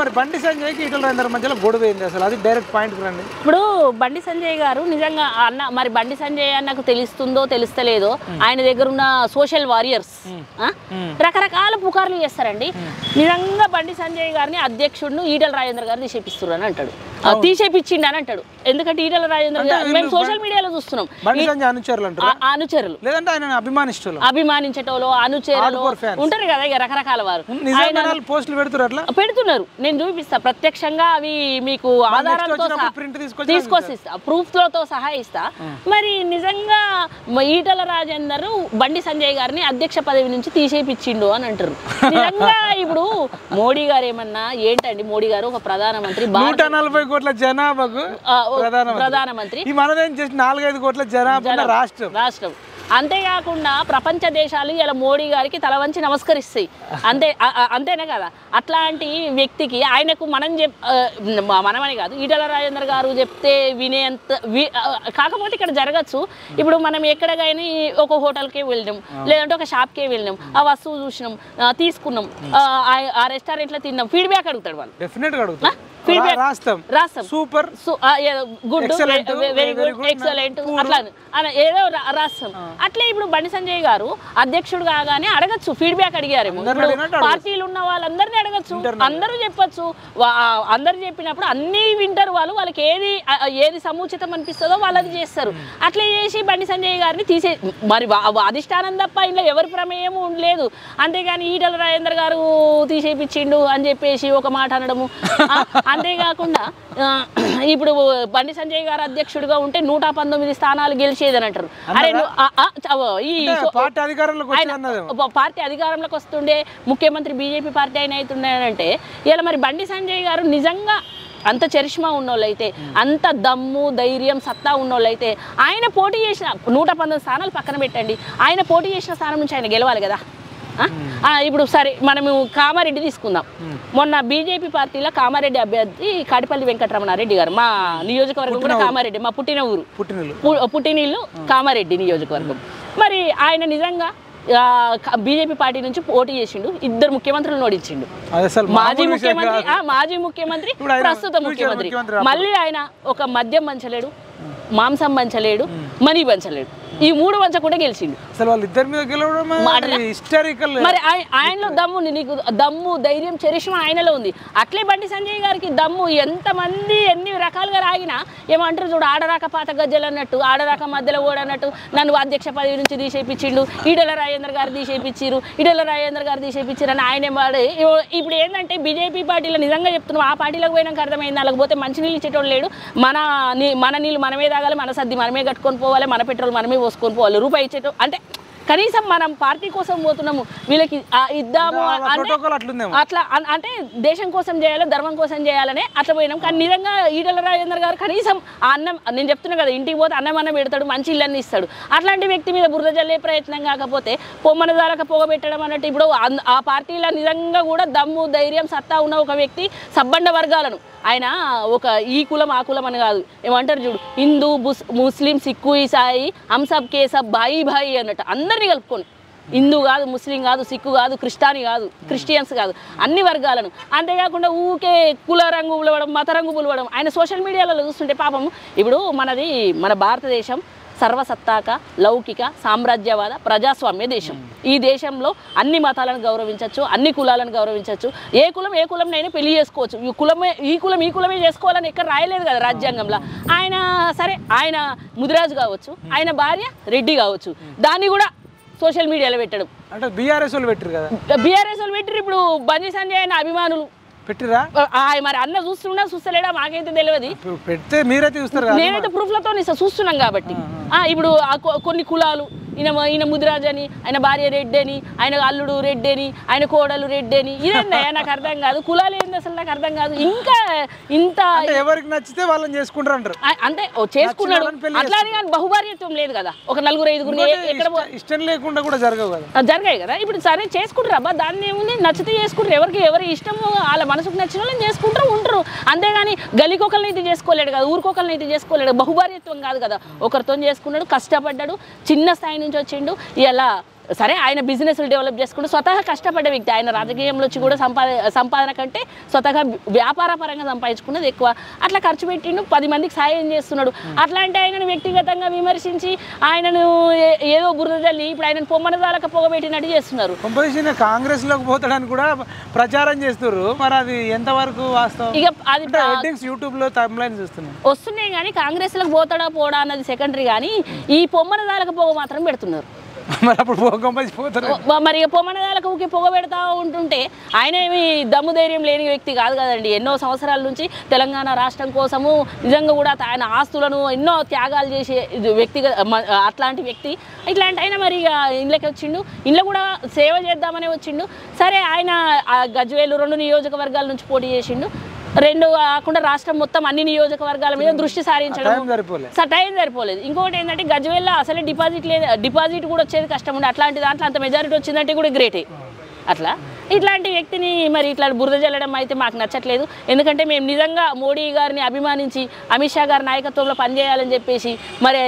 మరి బండి సంజయ్కి ఈటల రాజేందర్ మధ్యలో గొడవ ఏంది అసలు? అది డైరెక్ట్ పాయింట్ రండి. ఇప్పుడు బండి సంజయ్ గారు నిజంగా అన్న మరి బండి సంజయ్ అన్నకు తెలుస్తుందో తెలుస్తలేదో ఆయన దగ్గర ఉన్న సోషల్ వారియర్స్ రకరకాల పుకార్లు చేస్తారండి. నిజంగా బండి సంజయ్ గారిని అధ్యక్షుడిని ఈటల రాజేందర్ గారు తీసేపిస్తున్నారు అని అంటాడు, తీసేపిచ్చిండి అని అంటాడు. ఎందుకంటే ఈటల రాజేందర్ గారు మేము సోషల్ మీడియాలో చూస్తున్నాం అనుచరులు లేదంటే ఆయన అభిమానించటోలో అనుచరులు ఉంటారు కదా ఇక రకరకాల వారు పెడుతున్నారు. నేను చూపిస్తా ప్రత్యక్షంగా అవి మీకు ఆధారాలతో తీసుకొస్తా ప్రూఫ్ లతో సహా ఇస్తా. మరి నిజంగా ఈటల రాజేందర్ బండి సంజయ్ గారిని అధ్యక్ష పదవి నుంచి తీసేపిచ్చిండు అని అంటారు. నిజంగా ఇప్పుడు మోడీ గారు ఏమన్నా ఏంటండి, మోడీ గారు ఒక ప్రధానమంత్రి, 140 కోట్ల జనాభాకు ప్రధానమంత్రి, 4-5 కోట్ల జనాభా రాష్ట్రం. అంతేకాకుండా ప్రపంచ దేశాలు ఇలా మోడీ గారికి తల వంచి నమస్కరిస్తాయి. అంతేనే కదా. అట్లాంటి వ్యక్తికి ఆయనకు మనమని కాదు ఈటల రాజేందర్ గారు చెప్తే వినేంత కాకపోతే ఇక్కడ జరగచ్చు. ఇప్పుడు మనం ఎక్కడికైనా ఒక హోటల్కే వెళ్ళినాం, లేదంటే ఒక షాప్కే వెళ్ళినాం, ఆ వస్తువు చూసినాం, తీసుకున్నాం, ఆ రెస్టారెంట్లో తిన్నాం, ఫీడ్బ్యాక్ అడుగుతాడు వాళ్ళు. డెఫినెట్గా అడుగుతాడు. రాస్తాం super, good, very good, excellent అట్లా ఏదో రాస్తాం. అట్లే ఇప్పుడు బండి సంజయ్ గారు అధ్యక్షుడు కాగానే అడగచ్చు, ఫీడ్బ్యాక్ అడిగారేమో. పార్టీలు ఉన్న వాళ్ళందరినీ అడగచ్చు, అందరూ చెప్పచ్చు. అందరు చెప్పినప్పుడు అన్ని వింటారు వాళ్ళు. వాళ్ళకి ఏది సముచితం అనిపిస్తుందో వాళ్ళది చేస్తారు. అట్లే చేసి బండి సంజయ్ గారిని మరి అధిష్టానం తప్ప ఇంట్లో ఎవరి ప్రమేయం ఉండలేదు. అంతేగాని ఈటల రాజేందర్ గారు తీసేపిచ్చిండు అని చెప్పేసి ఒక మాట అనడము. అంతేకాకుండా ఇప్పుడు బండి సంజయ్ గారు అధ్యక్షుడిగా ఉంటే 119 స్థానాలు గెలిచేదని అంటారు. అరే పార్టీ అధికారంలోకి వస్తుండే ముఖ్యమంత్రి బీజేపీ పార్టీ ఆయన అవుతున్నాడంటే ఇలా మరి బండి సంజయ్ గారు నిజంగా అంత చరిష్మా ఉన్నోళ్ళైతే, అంత దమ్ము ధైర్యం సత్తా ఉన్నోళ్ళైతే ఆయన పోటీ చేసిన 119 స్థానాలు పక్కన పెట్టండి, ఆయన పోటీ చేసిన స్థానం నుంచి ఆయన గెలవాలి కదా. ఇప్పుడు సరే మనము కామారెడ్డి తీసుకుందాం. మొన్న బీజేపీ పార్టీలో కామారెడ్డి అభ్యర్థి కాటిపల్లి వెంకటరమణారెడ్డి గారు, మా నియోజకవర్గం కూడా కామారెడ్డి, మా పుట్టినీళ్ళు కామారెడ్డి నియోజకవర్గం. మరి ఆయన నిజంగా బీజేపీ పార్టీ నుంచి పోటీ చేసిండు, 2 ముఖ్యమంత్రులను ఓడించిండు. మాజీ ముఖ్యమంత్రి ప్రస్తుత ముఖ్యమంత్రి. మళ్ళీ ఆయన ఒక మద్యం పంచలేడు, మాంసం పంచలేడు, మనీ పంచలేడు, ఈ 3 పంచకుండా గెలిచిండు. మరి ఆయనలో దమ్ము ఉంది, నీకు దమ్ము ధైర్యం చరిష్మా ఆయనలో ఉంది. అట్లే బండి సంజయ్ గారికి దమ్ము ఎంతమంది ఎన్ని రకాలుగా రాగినా ఏమంటారు చూడు, ఆడరాక పాత గజ్జలు అన్నట్టు, ఆడరాక మధ్యలో ఓడన్నట్టు నన్ను అధ్యక్ష పదవి నుంచి తీసేపించిండు, ఈటల రాజేందర్ గారు తీసేపించారు, అని ఆయనే వాడు. ఇప్పుడు ఏంటంటే బీజేపీ పార్టీలో నిజంగా చెప్తున్నాం, ఆ పార్టీలకు పోయినాక అర్థమైంది, అలాగపోతే మంచినీళ్ళు ఇచ్చేటోళ్ళు లేడు, మన నీళ్ళు మనమే తాగాలి, మన సర్ది మనమే కట్టుకొని పోవాలి, మన పెట్రోల్ మనమే పోసుకొని పోవాలి, రూపాయి ఇచ్చేటో అంటే కనీసం మనం పార్టీ కోసం పోతున్నాము, వీళ్ళకి ఇద్దాము అట్లా అంటే దేశం కోసం చేయాలి, ధర్మం కోసం చేయాలనే అట్లా పోయినాం. కానీ నిజంగా ఈటల రాజేందర్ గారు కనీసం ఆ అన్నం, నేను చెప్తున్నా కదా, ఇంటికి పోతే అన్నం పెడతాడు, మంచి ఇళ్ళని ఇస్తాడు. అట్లాంటి వ్యక్తి మీద బురద జల్లే ప్రయత్నం కాకపోతే పొమ్మన దాకా పొగబెట్టడం అన్నట్టు. ఇప్పుడు ఆ పార్టీలో నిజంగా కూడా దమ్ము ధైర్యం సత్తా ఉన్న ఒక వ్యక్తి సబ్బండ వర్గాలను ఆయన ఒక ఈ కులం ఆ కులం అని కాదు, ఏమంటారు చూడు, హిందూ ముస్లిం సిక్కు ఈసాయి హమ్ సబ్ కే సబ్ భాయి అన్నట్టు అందరినీ కలుపుకొని, హిందూ కాదు, ముస్లిం కాదు, సిక్కు కాదు, క్రిస్టియన్స్ కాదు, అన్ని వర్గాలను. అంతేకాకుండా ఊకే కుల రంగు పులవడం, మత రంగు పులవడం. ఆయన సోషల్ మీడియాలో చూస్తుంటే పాపం, ఇప్పుడు మన భారతదేశం సర్వసత్తాక లౌకిక సామ్రాజ్యవాద ప్రజాస్వామ్య దేశం. ఈ దేశంలో అన్ని మతాలను గౌరవించవచ్చు, అన్ని కులాలను గౌరవించవచ్చు, ఏ కులంనైనా పెళ్లి చేసుకోవచ్చు, ఈ కులమే చేసుకోవాలని ఎక్కడ రాయలేదు కదా రాజ్యాంగంలో. ఆయన ముదిరాజు కావచ్చు, ఆయన భార్య రెడ్డి కావచ్చు, దాన్ని కూడా సోషల్ మీడియాలో పెట్టడం. అంటే బీఆర్ఎస్ వాళ్ళు పెట్టారు కదా, ఇప్పుడు బండి సంజయ్ అన్న అభిమానులు పెట్టిరా. మరి అన్న చూస్తలేడా మాకైతే తెలియదు, మీరైతే చూస్తారు, నేనైతే ప్రూఫ్లతో చూస్తున్నాం కాబట్టి. ఇప్పుడు కొన్ని కులాలు, ఈయన ముదిరాజ్ అని, ఆయన భార్య రెడ్డి అని, ఆయన అల్లుడు రెడ్డి అని, ఆయన కోడలు రెడ్డి అని, ఇదేందా నాకు అర్థం కాదు. కులాలు ఏంది అసలు నాకు అర్థం కాదు. ఇంకా ఇంత ఎవరికి నచ్చితే వాళ్ళని చేసుకుంటారు అంటారు, అంతే చేసుకున్నాడు. అట్లా కానీ బహుభార్యత్వం లేదు కదా, ఒక 4-5 ఎక్కడ ఇష్టం లేకుండా కూడా జరిగాయి కదా. ఇప్పుడు సరే చేసుకుంటారు అబ్బా, దాన్ని ఏముంది, నచ్చితే చేసుకుంటారు, ఎవరి ఇష్టము వాళ్ళ మనసుకు నచ్చిన వాళ్ళని చేసుకుంటారు ఉంటారు. అంతేగాని గలికొకరిని అయితే చేసుకోలేడు కదా, ఊరికొకరిని అయితే చేసుకోలేడు. బహుభార్యత్వం కాదు కదా, ఒకరితో చేసుకున్నాడు, కష్టపడ్డాడు, చిన్న స్థాయి నుంచి వచ్చిండు, ఇలా సరే ఆయన బిజినెస్లు డెవలప్ చేసుకుంటూ స్వతహా కష్టపడ్డ వ్యక్తి. ఆయన రాజకీయంలో వచ్చి కూడా సంపాదన కంటే స్వతహా వ్యాపార పరంగా సంపాదించుకున్నది ఎక్కువ. అట్లా ఖర్చు పెట్టిండు, 10 మందికి సాయం చేస్తున్నాడు. అట్లాంటి ఆయనను వ్యక్తిగతంగా విమర్శించి ఆయనను ఏదో బురద జల్లి ఇప్పుడు ఆయన పొమ్మనదాలకు పొగబెట్టినట్టు చేస్తున్నారు. కాంగ్రెస్ లోకి పోతాడని కూడా ప్రచారం చేస్తున్నారు. మరి అది ఎంతవరకు వాస్తవం? ఇక అది యూట్యూబ్ లో తమ్లైన్ చూస్తున్నాం వస్తున్నాయి కానీ కాంగ్రెస్ లకు పోతాడా పోడా అన్నది సెకండరీ. కానీ ఈ పొమ్మనదాలకు పొగ మాత్రం పెడుతున్నారు. మరి అప్పుడు పోతారు. మరి పొమ్మనదాలకు ఊకి పొగ పెడతా ఉంటుంటే ఆయన ఏమి దమ్ము ధైర్యం లేని వ్యక్తి కాదు కదండి. ఎన్నో సంవత్సరాల నుంచి తెలంగాణ రాష్ట్రం కోసము నిజంగా కూడా ఆయన ఆస్తులను ఎన్నో త్యాగాలు చేసే వ్యక్తిగా అట్లాంటి వ్యక్తి. ఇట్లాంటి ఆయన మరి ఇంట్లోకి వచ్చిండు, ఇంట్లో కూడా సేవ చేద్దామనే వచ్చిండు. సరే ఆయన గజ్వేలు 2 నియోజకవర్గాల నుంచి పోటీ చేసిండు. 2 కాకుండా రాష్ట్రం మొత్తం అన్ని నియోజకవర్గాల మీద దృష్టి సారించడం టైం సరిపోలేదు. ఇంకొకటి ఏంటంటే గజ్వేల్లో అసలే డిపాజిట్ లేదు, డిపాజిట్ కూడా వచ్చేది కష్టం ఉండే. అట్లాంటి దాంట్లో అంత మెజారిటీ వచ్చిందంటే కూడా గ్రేటే. అట్లా ఇట్లాంటి వ్యక్తిని మరి ఇట్లా బురద జల్లడం అయితే మాకు నచ్చట్లేదు. ఎందుకంటే మేము నిజంగా మోడీ గారిని అభిమానించి అమిత్ షా గారి నాయకత్వంలో పనిచేయాలని చెప్పేసి మరి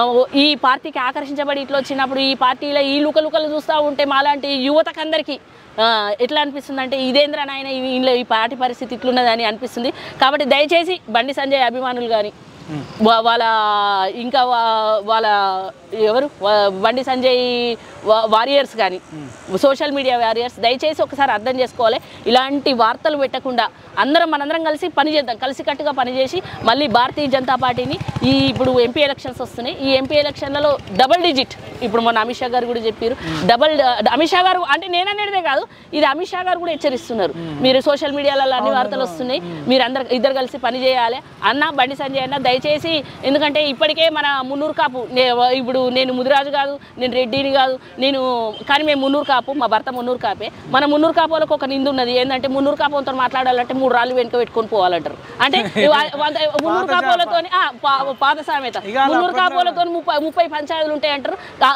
ఈ పార్టీకి ఆకర్షించబడి ఇట్లా వచ్చినప్పుడు ఈ పార్టీలో ఈ లుకలుకలు చూస్తూ ఉంటే మాలాంటి యువతకందరికీ ఎట్లా అనిపిస్తుంది అంటే ఇదేంద్ర నాయన ఈ పార్టీ పరిస్థితి ఇట్లున్నదని అనిపిస్తుంది. కాబట్టి దయచేసి బండి సంజయ్ అభిమానులు కానీ వాళ్ళ ఇంకా వాళ్ళ ఎవరు బండి సంజయ్ వారియర్స్ కానీ సోషల్ మీడియా వారియర్స్ దయచేసి ఒకసారి అర్థం చేసుకోవాలి. ఇలాంటి వార్తలు పెట్టకుండా మనందరం కలిసి పనిచేద్దాం, కలిసికట్టుగా పనిచేసి మళ్ళీ భారతీయ జనతా పార్టీని ఇప్పుడు ఎంపీ ఎలక్షన్స్ వస్తున్నాయి. ఈ ఎంపీ ఎలక్షన్లలో డబుల్ డిజిట్ ఇప్పుడు మొన్న అమిత్ షా గారు కూడా చెప్పారు. అమిత్ షా గారు అంటే నేను అనేదే కాదు, ఇది అమిత్ షా గారు కూడా హెచ్చరిస్తున్నారు. మీరు సోషల్ మీడియాలలో అన్ని వార్తలు వస్తున్నాయి, మీరు ఇద్దరు కలిసి పనిచేయాలి అన్న. బండి సంజయ్ అన్న దయచేసి, ఎందుకంటే ఇప్పటికే మన మున్నూరు కాపు, ఇప్పుడు నేను ముదిరాజు కాదు, నేను రెడ్డిని కాదు, కానీ మేము మున్నూరు కాపు, మా భర్త మున్నూరు కాపే. మన మున్నూరు కాపులకు ఒక నింద ఉన్నది ఏంటంటే మున్నూరు కాపులతో మాట్లాడాలంటే 3 రాళ్ళు వెనుక పెట్టుకొని పోవాలంటారు. అంటే మున్నూరు కాపులతో పాత సామెత, మున్నూరు కాపులతో 30 పంచాయతీలు ఉంటాయంటారు.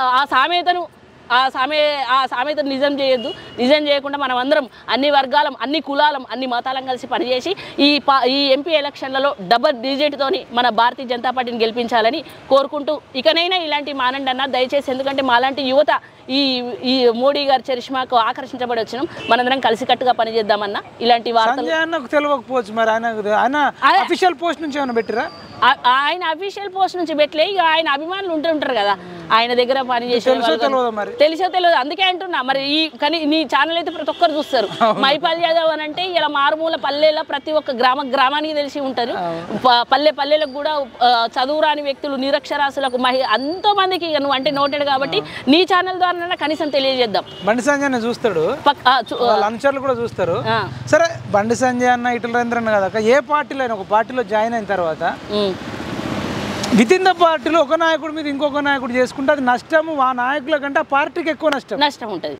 ఆ సామెతను నిజం చేయొద్దు. నిజం చేయకుండా మనం అందరం అన్ని వర్గాలం, అన్ని కులాలం, అన్ని మతాలం కలిసి పనిచేసి ఈ ఎంపీ ఎలక్షన్లలో డబుల్ డిజిట్తోని మన భారతీయ జనతా పార్టీని గెలిపించాలని కోరుకుంటూ ఇకనైనా ఇలాంటి మానండి అన్న దయచేసి. ఎందుకంటే మాలాంటి యువత ఈ మోడీ గారి చరిష్మాకు ఆకర్షించబడి వచ్చినాం. మనందరం కలిసికట్టుగా పనిచేద్దామన్నా. ఇలాంటి వార్తలు తెలియకపోవచ్చు. మరి ఆయన అఫీషియల్ పోస్ట్ నుంచి ఏమైనా పెట్టిరా? ఆయన అఫీషియల్ పోస్ట్ నుంచి పెట్టలే. ఇక ఆయన అభిమానులు ఉంటుంటారు కదా, ఆయన దగ్గర పనిచేసే తెలిసో తెలియదు. అందుకే అంటున్నా మరి కానీ నీ ఛానల్ అయితే ప్రతి ఒక్కరు చూస్తారు. మైపాల్ యాదవ్ అని అంటే ఇలా మారుమూల పల్లెల ప్రతి ఒక్క గ్రామానికి తెలిసి ఉంటారు. పల్లెలకు కూడా చదువురాని వ్యక్తులు, నిరక్షరాస్యులకు ఎంతో మందికి నువ్వు అంటే నోటెడ్ కాబట్టి నీ ఛానల్ ద్వారా కనీసం తెలియజేద్దాం. బండి సంజయ్ అన్న చూస్తాడు, అనుచరులు కూడా చూస్తారు. సరే బండి సంజయ్ అన్న ఈటెల రాజేందర్ అన్న కదా, ఏ పార్టీలో ఒక పార్టీలో జాయిన్ అయిన తర్వాత విత్ ఇన్ ద పార్టీలో ఒక నాయకుడి మీద ఇంకొక నాయకుడు చేసుకుంటే అది నష్టము ఆ నాయకుల కంటే ఆ పార్టీకి ఎక్కువ నష్టం ఉంటుంది.